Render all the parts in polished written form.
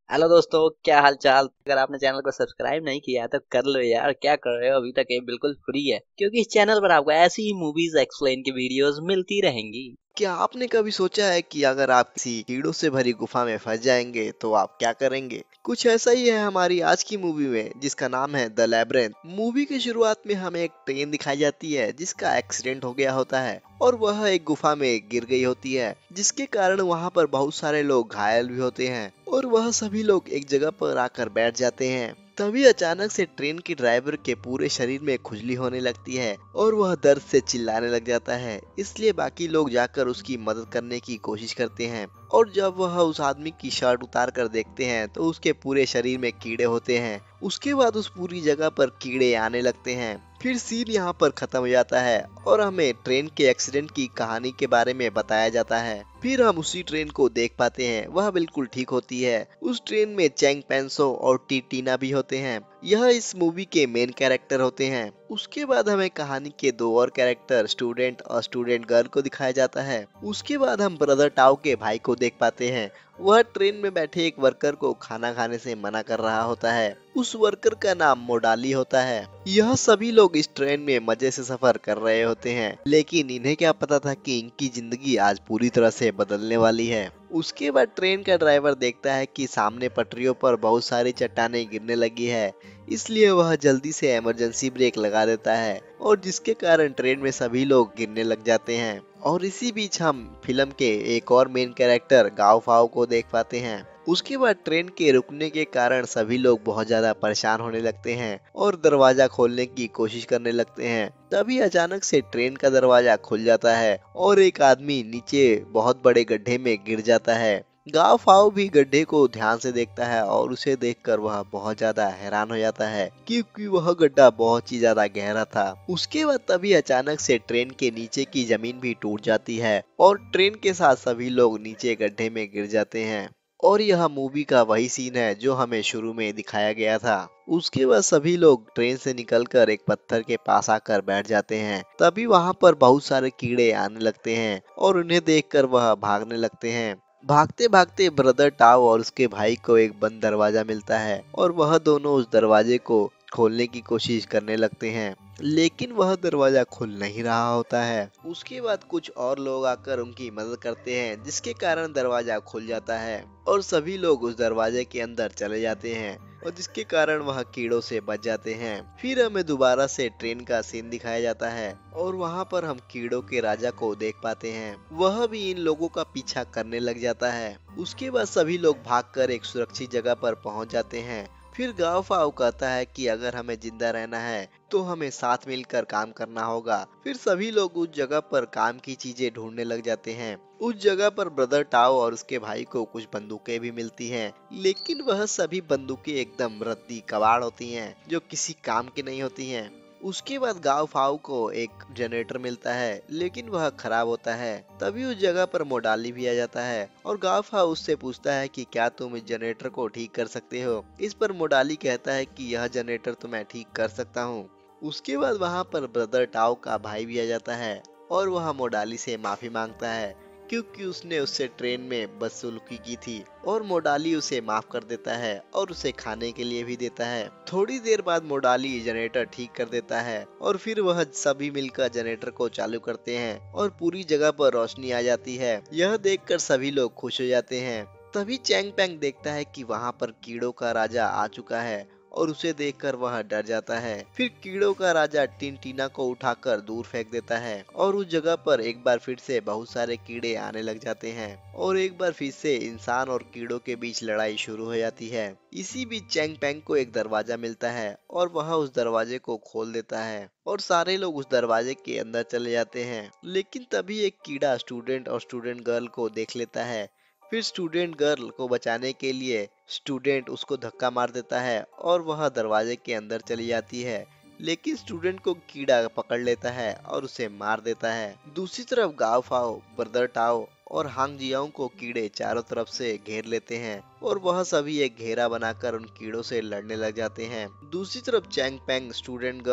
Hello दोस्तों, क्या हाल चाल। अगर आपने चैनल को सब्सक्राइब नहीं किया है तो कर लो यार, क्या कर रहे हो अभी तक। ये बिल्कुल फ्री है क्योंकि इस चैनल पर आपको ऐसी ही मूवीज एक्सप्लेन की वीडियोस मिलती रहेंगी। क्या आपने कभी सोचा है कि अगर आप किसी कीड़ों से भरी गुफा में फंस जाएंगे तो आप क्या करेंगे? कुछ ऐसा ही है हमारी आज की मूवी में, जिसका नाम है द लैब्रिंथ। मूवी की शुरुआत में हमें एक ट्रेन दिखाई जाती है जिसका एक्सीडेंट हो गया होता है और वह एक गुफा में गिर गई होती है, जिसके कारण वहां पर बहुत सारे लोग घायल भी होते हैं और वह सभी लोग एक जगह पर आकर बैठ जाते हैं। तभी अचानक से ट्रेन के ड्राइवर के पूरे शरीर में खुजली होने लगती है और वह दर्द से चिल्लाने लग जाता है। इसलिए बाकी लोग जाकर उसकी मदद करने की कोशिश करते हैं और जब वह उस आदमी की शर्ट उतार कर देखते हैं तो उसके पूरे शरीर में कीड़े होते हैं। उसके बाद उस पूरी जगह पर कीड़े आने लगते हैं। फिर सीन यहाँ पर खत्म हो जाता है और हमें ट्रेन के एक्सीडेंट की कहानी के बारे में बताया जाता है। फिर हम उसी ट्रेन को देख पाते हैं, वह बिल्कुल ठीक होती है। उस ट्रेन में चैंग पेंसो और टीना भी होते हैं। यह इस मूवी के मेन कैरेक्टर होते हैं। उसके बाद हमें कहानी के दो और कैरेक्टर, स्टूडेंट और स्टूडेंट गर्ल को दिखाया जाता है। उसके बाद हम ब्रदर टाओ के भाई को देख पाते हैं। वह ट्रेन में बैठे एक वर्कर को खाना खाने से मना कर रहा होता है। उस वर्कर का नाम मोडाली होता है। यह सभी लोग इस ट्रेन में मजे से सफर कर रहे होते हैं, लेकिन इन्हें क्या पता था कि इनकी जिंदगी आज पूरी तरह से बदलने वाली है। उसके बाद ट्रेन का ड्राइवर देखता है कि सामने पटरियों पर बहुत सारी चट्टानें गिरने लगी है, इसलिए वह जल्दी से इमरजेंसी ब्रेक लगा देता है और जिसके कारण ट्रेन में सभी लोग गिरने लग जाते हैं। और इसी बीच हम फिल्म के एक और मेन कैरेक्टर गाओ फाओ को देख पाते हैं। उसके बाद ट्रेन के रुकने के कारण सभी लोग बहुत ज्यादा परेशान होने लगते हैं और दरवाजा खोलने की कोशिश करने लगते हैं। तभी अचानक से ट्रेन का दरवाजा खुल जाता है और एक आदमी नीचे बहुत बड़े गड्ढे में गिर जाता है। गांव फाओ भी गड्ढे को ध्यान से देखता है और उसे देखकर वह बहुत ज्यादा हैरान हो जाता है, क्योंकि वह गड्ढा बहुत ही ज्यादा गहरा था। उसके बाद तभी अचानक से ट्रेन के नीचे की जमीन भी टूट जाती है और ट्रेन के साथ सभी लोग नीचे गड्ढे में गिर जाते हैं। और यह मूवी का वही सीन है जो हमें शुरू में दिखाया गया था। उसके बाद सभी लोग ट्रेन से निकलकर एक पत्थर के पास आकर बैठ जाते हैं। तभी वहां पर बहुत सारे कीड़े आने लगते हैं और उन्हें देखकर वह भागने लगते हैं। भागते भागते ब्रदर टाओ और उसके भाई को एक बंद दरवाजा मिलता है और वह दोनों उस दरवाजे को खोलने की कोशिश करने लगते हैं, लेकिन वह दरवाजा खुल नहीं रहा होता है। उसके बाद कुछ और लोग आकर उनकी मदद करते हैं, जिसके कारण दरवाजा खुल जाता है और सभी लोग उस दरवाजे के अंदर चले जाते हैं और जिसके कारण वह कीड़ों से बच जाते हैं। फिर हमें दोबारा से ट्रेन का सीन दिखाया जाता है और वहां पर हम कीड़ों के राजा को देख पाते हैं। वह भी इन लोगों का पीछा करने लग जाता है। उसके बाद सभी लोग भागकर एक सुरक्षित जगह पर पहुंच जाते हैं। फिर गांव फाओ कहता है कि अगर हमें जिंदा रहना है तो हमें साथ मिलकर काम करना होगा। फिर सभी लोग उस जगह पर काम की चीजें ढूंढने लग जाते हैं। उस जगह पर ब्रदर टाओ और उसके भाई को कुछ बंदूकें भी मिलती हैं, लेकिन वह सभी बंदूकें एकदम रद्दी कबाड़ होती हैं जो किसी काम की नहीं होती हैं। उसके बाद गांव फाओ को एक जनरेटर मिलता है, लेकिन वह खराब होता है। तभी उस जगह पर मोडाली भी आ जाता है और गांव फाओ उससे पूछता है कि क्या तुम इस जनरेटर को ठीक कर सकते हो। इस पर मोडाली कहता है कि यह जनरेटर तो मैं ठीक कर सकता हूँ। उसके बाद वहां पर ब्रदर टाओ का भाई भी आ जाता है और वह मोडाली से माफी मांगता है, क्योंकि उसने उससे ट्रेन में बदसलूकी की थी और मोडाली उसे माफ कर देता है और उसे खाने के लिए भी देता है। थोड़ी देर बाद मोडाली जनरेटर ठीक कर देता है और फिर वह सभी मिलकर जनरेटर को चालू करते हैं और पूरी जगह पर रोशनी आ जाती है। यह देखकर सभी लोग खुश हो जाते हैं। तभी चैंग पैंग देखता है कि वहां पर कीड़ों का राजा आ चुका है और उसे देखकर वह डर जाता है। फिर कीड़ों का राजा टीना को उठाकर दूर फेंक देता है और उस जगह पर एक बार फिर से बहुत सारे कीड़े आने लग जाते हैं और एक बार फिर से इंसान और कीड़ों के बीच लड़ाई शुरू हो जाती है। इसी बीच चैंग पैंग को एक दरवाजा मिलता है और वह उस दरवाजे को खोल देता है और सारे लोग उस दरवाजे के अंदर चले जाते हैं। लेकिन तभी एक कीड़ा स्टूडेंट और स्टूडेंट गर्ल को देख लेता है। फिर स्टूडेंट गर्ल को बचाने के लिए स्टूडेंट उसको धक्का मार देता है और वह दरवाजे के अंदर चली जाती है, लेकिन स्टूडेंट को कीड़ा पकड़ लेता है और उसे मार देता है। दूसरी तरफ गाओ फाओ, ब्रदर टाओ और हांग जियाओ को कीड़े चारों तरफ से घेर लेते हैं और वह सभी एक घेरा बनाकर उन कीड़ों से लड़ने लग जाते हैं। दूसरी तरफ चैंग पैंग, स्टूडेंट गर्ल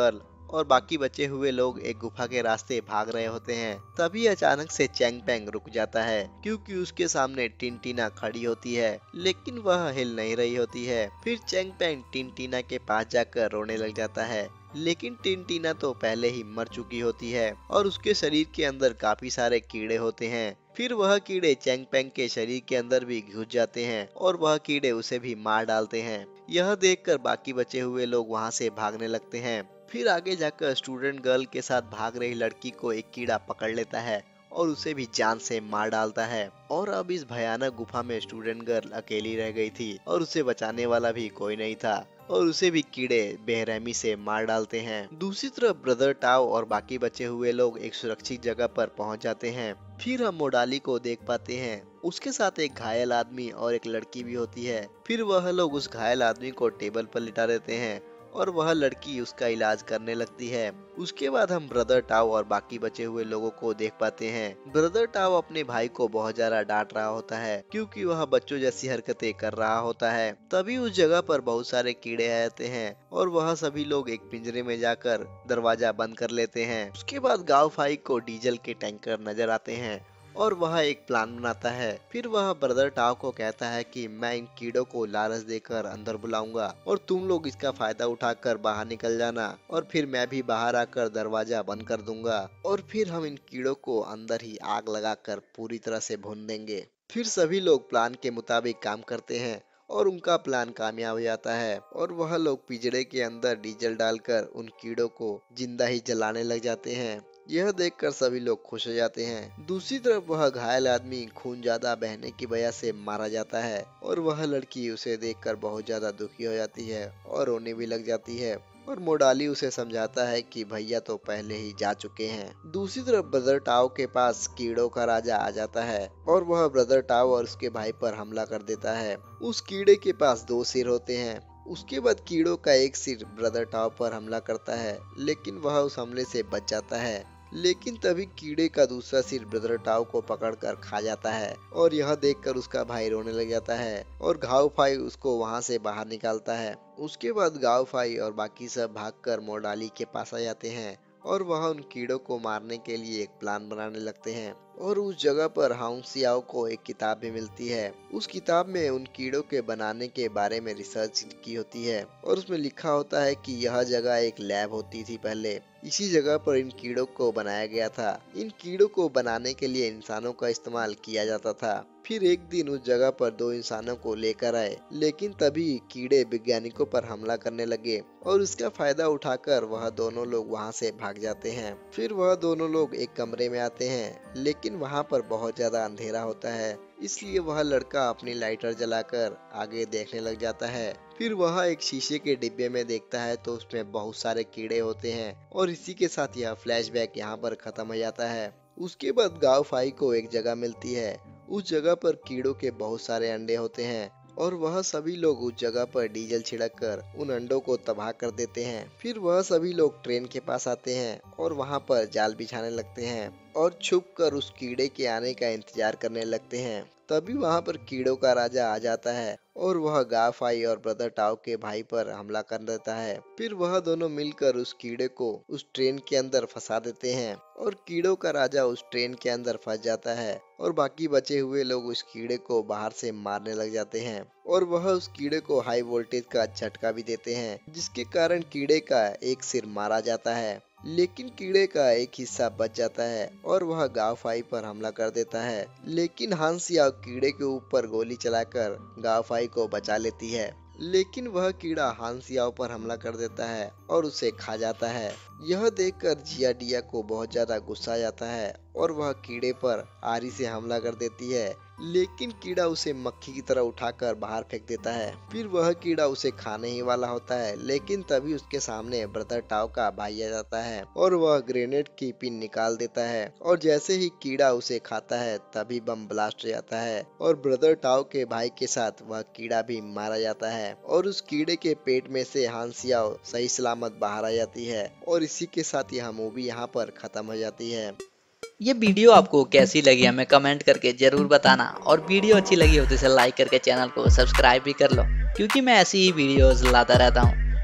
और बाकी बचे हुए लोग एक गुफा के रास्ते भाग रहे होते हैं। तभी अचानक से चैंग पेंग रुक जाता है क्योंकि उसके सामने टिनटिना खड़ी होती है, लेकिन वह हिल नहीं रही होती है। फिर चैंग पेंग टिनटिना के पास जाकर रोने लग जाता है, लेकिन टिनटिना तो पहले ही मर चुकी होती है और उसके शरीर के अंदर काफी सारे कीड़े होते हैं। फिर वह कीड़े चैंग पेंग के शरीर के अंदर भी घुस जाते हैं और वह कीड़े उसे भी मार डालते हैं। यह देखकर बाकी बचे हुए लोग वहां से भागने लगते हैं। फिर आगे जाकर स्टूडेंट गर्ल के साथ भाग रही लड़की को एक कीड़ा पकड़ लेता है और उसे भी जान से मार डालता है। और अब इस भयानक गुफा में स्टूडेंट गर्ल अकेली रह गई थी और उसे बचाने वाला भी कोई नहीं था और उसे भी कीड़े बेरहमी से मार डालते हैं। दूसरी तरफ ब्रदर टाओ और बाकी बचे हुए लोग एक सुरक्षित जगह पर पहुंच जाते हैं। फिर हम मोडाली को देख पाते हैं, उसके साथ एक घायल आदमी और एक लड़की भी होती है। फिर वह लोग उस घायल आदमी को टेबल पर लिटा देते हैं और वह लड़की उसका इलाज करने लगती है। उसके बाद हम ब्रदर टाओ और बाकी बचे हुए लोगों को देख पाते हैं। ब्रदर टाओ अपने भाई को बहुत ज्यादा डांट रहा होता है क्योंकि वह बच्चों जैसी हरकतें कर रहा होता है। तभी उस जगह पर बहुत सारे कीड़े आते हैं और वह सभी लोग एक पिंजरे में जाकर दरवाजा बंद कर लेते हैं। उसके बाद गाओ फाई को डीजल के टैंकर नजर आते हैं और वह एक प्लान बनाता है। फिर वह ब्रदर टाओ को कहता है कि मैं इन कीड़ों को लालच देकर अंदर बुलाऊंगा और तुम लोग इसका फायदा उठाकर बाहर निकल जाना और फिर मैं भी बाहर आकर दरवाजा बंद कर दूंगा और फिर हम इन कीड़ों को अंदर ही आग लगाकर पूरी तरह से भून देंगे। फिर सभी लोग प्लान के मुताबिक काम करते हैं और उनका प्लान कामयाब हो जाता है और वह लोग पिंजरे के अंदर डीजल डालकर उन कीड़ों को जिंदा ही जलाने लग जाते हैं। यह देखकर सभी लोग खुश हो जाते हैं। दूसरी तरफ वह घायल आदमी खून ज्यादा बहने की वजह से मारा जाता है और वह लड़की उसे देखकर बहुत ज्यादा दुखी हो जाती है और रोने भी लग जाती है और मोडाली उसे समझाता है कि भैया तो पहले ही जा चुके हैं। दूसरी तरफ ब्रदर टाओ के पास कीड़ों का राजा आ जाता है और वह ब्रदर टाओ और उसके भाई पर हमला कर देता है। उस कीड़े के पास 2 सिर होते हैं। उसके बाद कीड़ों का एक सिर ब्रदर टाओ पर हमला करता है, लेकिन वह उस हमले से बच जाता है। लेकिन तभी कीड़े का दूसरा सिर ब्रदर टाओ को पकड़कर खा जाता है और यह देखकर उसका भाई रोने लग जाता है और गाओ फाई उसको वहां से बाहर निकालता है। उसके बाद गाओ फाई और बाकी सब भागकर मोडाली के पास आ जाते हैं और वह उन कीड़ों को मारने के लिए एक प्लान बनाने लगते हैं। और उस जगह पर हाउंग सियाओ को एक किताब भी मिलती है। उस किताब में उन कीड़ों के बनाने के बारे में रिसर्च की होती है और उसमें लिखा होता है कि यह जगह एक लैब होती थी पहले। इसी जगह पर इन कीड़ों को बनाया गया था। इन कीड़ों को बनाने के लिए इंसानों का इस्तेमाल किया जाता था। फिर एक दिन उस जगह पर 2 इंसानों को लेकर आए, लेकिन तभी कीड़े वैज्ञानिकों पर हमला करने लगे और इसका फायदा उठाकर वह दोनों लोग वहां से भाग जाते हैं। फिर वह दोनों लोग एक कमरे में आते हैं, लेकिन वहां पर बहुत ज्यादा अंधेरा होता है, इसलिए वह लड़का अपनी लाइटर जलाकर आगे देखने लग जाता है। फिर वह एक शीशे के डिब्बे में देखता है तो उसमें बहुत सारे कीड़े होते हैं और इसी के साथ यह फ्लैशबैक यहाँ पर खत्म हो जाता है। उसके बाद गाओ फाई को एक जगह मिलती है। उस जगह पर कीड़ों के बहुत सारे अंडे होते हैं और वह सभी लोग उस जगह पर डीजल छिड़ककर उन अंडों को तबाह कर देते हैं। फिर वह सभी लोग ट्रेन के पास आते हैं और वहां पर जाल बिछाने लगते हैं और छुपकर उस कीड़े के आने का इंतजार करने लगते हैं। तभी वहां पर कीड़ों का राजा आ जाता है और वह गाओ फाई और ब्रदर टाओ के भाई पर हमला कर देता है। फिर वह दोनों मिलकर उस कीड़े को उस ट्रेन के अंदर फंसा देते हैं और कीड़ों का राजा उस ट्रेन के अंदर फंस जाता है और बाकी बचे हुए लोग उस कीड़े को बाहर से मारने लग जाते हैं और वह उस कीड़े को हाई वोल्टेज का झटका भी देते हैं, जिसके कारण कीड़े का एक सिर मारा जाता है। लेकिन कीड़े का एक हिस्सा बच जाता है और वह गाओ फाई पर हमला कर देता है, लेकिन हांग सियाओ कीड़े के ऊपर गोली चलाकर गाओ फाई को बचा लेती है। लेकिन वह कीड़ा हांग सियाओ पर हमला कर देता है और उसे खा जाता है। यह देखकर जिया डिया को बहुत ज्यादा गुस्सा आ जाता है और वह कीड़े पर आरी से हमला कर देती है, लेकिन कीड़ा उसे मक्खी की तरह उठाकर बाहर फेंक देता है। फिर वह कीड़ा उसे खाने ही वाला होता है, लेकिन तभी उसके सामने ब्रदर टाओ का भाई आ जाता है और वह ग्रेनेड की पिन निकाल देता है और जैसे ही कीड़ा उसे खाता है तभी बम ब्लास्ट हो जाता है और ब्रदर टाओ के भाई के साथ वह कीड़ा भी मारा जाता है और उस कीड़े के पेट में से हांग सियाओ सही सलामत बाहर आ जाती है और इसी के साथ यह मूवी यहाँ पर खत्म हो जाती है। ये वीडियो आपको कैसी लगी हमें कमेंट करके जरूर बताना और वीडियो अच्छी लगी हो तो इसे लाइक करके चैनल को सब्सक्राइब भी कर लो, क्योंकि मैं ऐसी ही वीडियोस लाता रहता हूँ।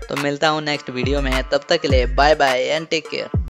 तो मिलता हूँ नेक्स्ट वीडियो में, तब तक के लिए bye bye and take care.